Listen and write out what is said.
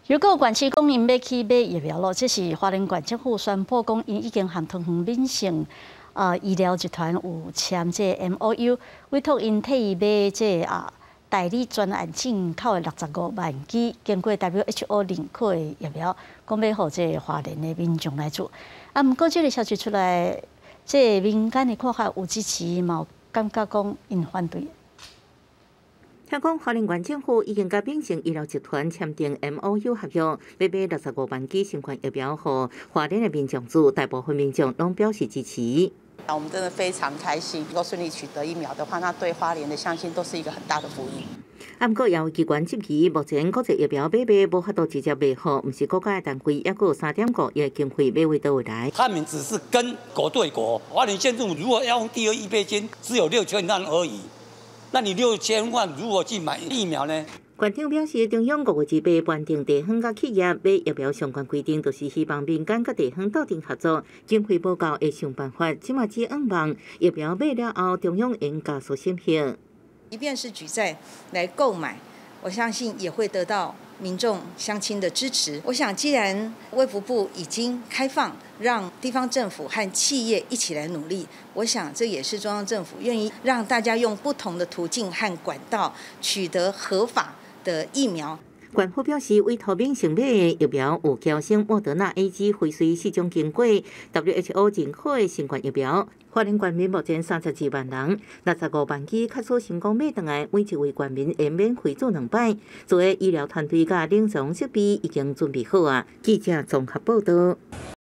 如果县市讲因要去买疫苗咯，这是花莲县政府宣布讲，因已经和同园民生医疗集团有签这 MOU， 委托因替伊买这代理专案进口的65万剂经过 WHO 认可的疫苗，讲要互这花莲的民众来做。不过这个消息出来，这民间的看法有支持，嘛有感觉讲因反对。 听讲，花莲县政府已经甲秉承医疗集团签订 MOU 合约，要买65万剂新冠疫苗，予花莲的民众做，大部分民众拢表示支持。 我们真的非常开心，能够顺利取得疫苗的话，那对花莲的乡亲都是一个很大的福音。 不过，也有机关质疑，目前国际疫苗买无法度直接买好，毋是国家的单位，也有3.5亿经费买回倒位来。 他们只是跟国对国，花莲县政府如果要用第二预备金，只有6000万而已。 那你6000万如何去买疫苗呢？ 县长表示，中央5月18颁定地方甲企业买疫苗相关规定，就是希望民间甲地方斗阵合作，经费不够会想办法。即马只望望疫苗买了后，中央应加速审核。 即便是举债来购买，我相信也会得到民众乡亲的支持。我想，既然卫福部已经开放，让地方政府和企业一起来努力，我想这也是中央政府愿意让大家用不同的途径和管道取得合法的疫苗。 县府表示，委托民生买的疫苗有交生莫德纳 AG 辉瑞市场经过 WHO 认可的新冠疫苗。花莲县民目前32万人，65万剂确实成功买回来，每一位县民会免费做2摆。作为医疗团队甲临床设备已经准备好啊。记者综合报道。